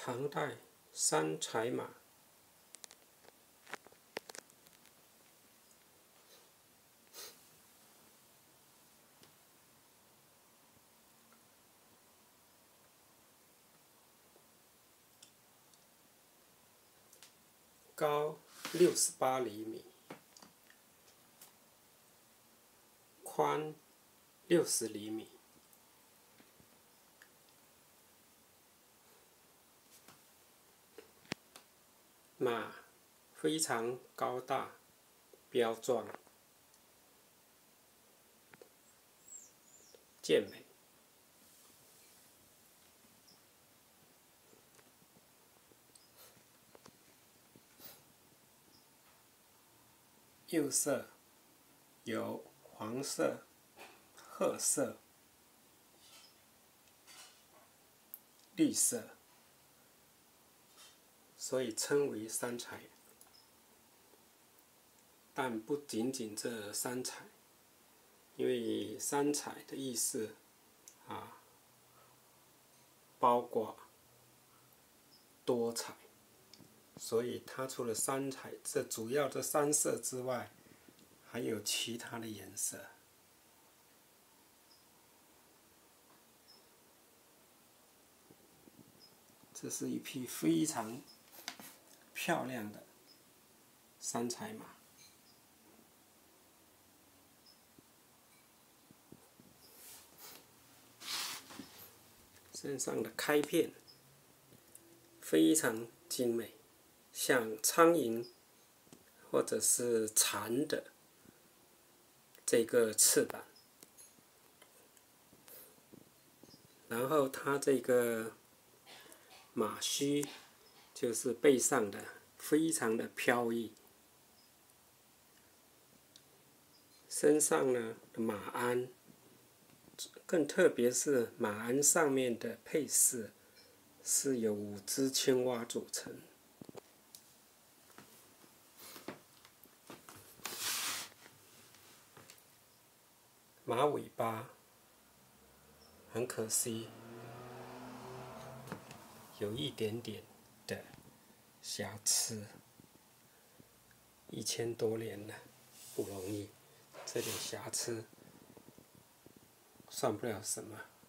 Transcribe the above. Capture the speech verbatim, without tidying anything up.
唐代三彩马。高六十八厘米，宽六十厘米，马非常高大彪壮，健美。釉色有黄色、褐色、绿色，所以称为三彩。但不仅仅这三彩，因为三彩的意思啊，包括多彩。所以它除了三彩这主要这三色之外，还有其他的颜色。这是一匹非常漂亮的三彩马。身上的开片非常精美，像苍蝇或者是蝉的这个翅膀，然后它这个马须就是背上的非常的飘逸，身上呢马鞍，更特别是马鞍上面的配饰是由五只青蛙组成。马尾巴很可惜，有一点点的瑕疵。一千多年了，不容易，这点瑕疵算不了什么。